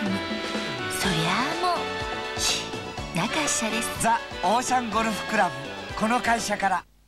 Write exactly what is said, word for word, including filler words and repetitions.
そりゃあもうシーな会社です。 ザ・オーシャンゴルフクラブ、この会社から